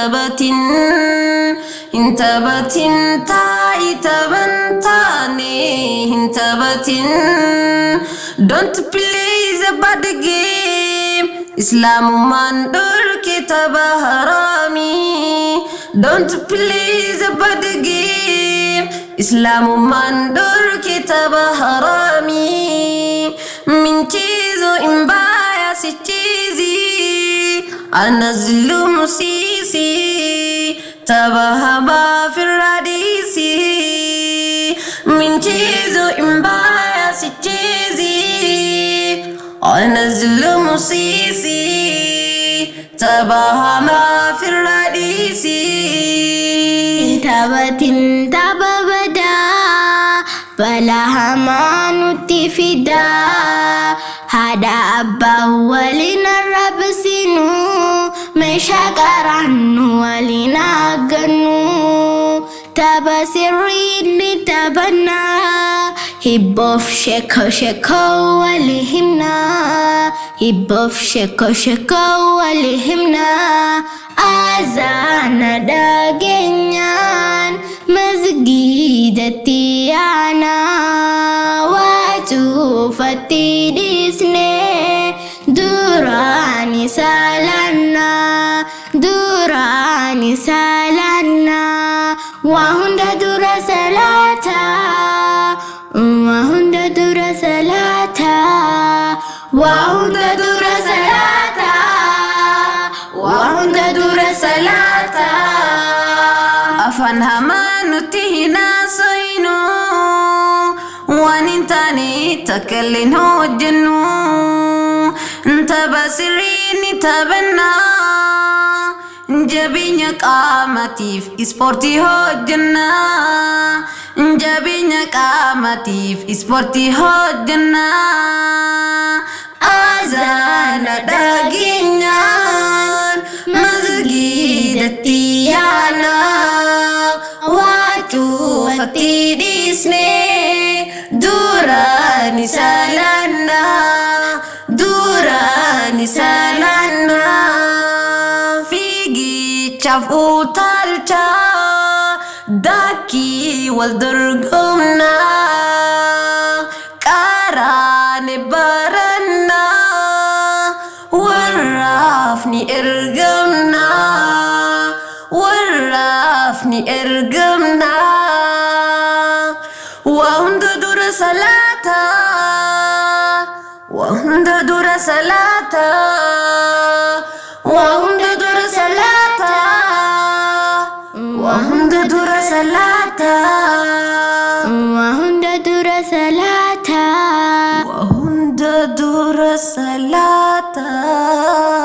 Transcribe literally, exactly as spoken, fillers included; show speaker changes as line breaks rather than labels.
tabatin hin tabatin ta'i taban taane hin tabatin don't play the bad game Islamumaan dhorke taba harami don't play the bad game Islamumaan dhorke taba harami min chizo imbaya si chizi anazlumu sisi tabahaba firadisi min chizo imbaya si chizi anazlumu sisi tabahaba firadisi
tabatin tababada balahama tifida hada abba walina rabsinu meshaqaranu walina ganu tabasirri tabanna hibbof sheko sheko walihimna hibbof sheko sheko walihimna azana dagenyan mazgidati ana watu fatidisne durani salana durani salana wahunda dura salata wahunda dura salata wahunda dura salata wahunda dura salata
afan hamanu tihina soinu wanintani takallin hojjanu ntabasirini tabanna jabinya qamatif isporti hojjanna jabinya qamatif isporti hojjanna azana daginyan mazgidati yana watu fatidisne durani salana durani salana figi chafu talcha daki waldurgumna karane baranna warrafni ergamna warrafni ergamna وهند دور صلاة وهند دور صلاة وهند دور صلاة وهند دور صلاة
وهند دور صلاة
وهند دور صلاة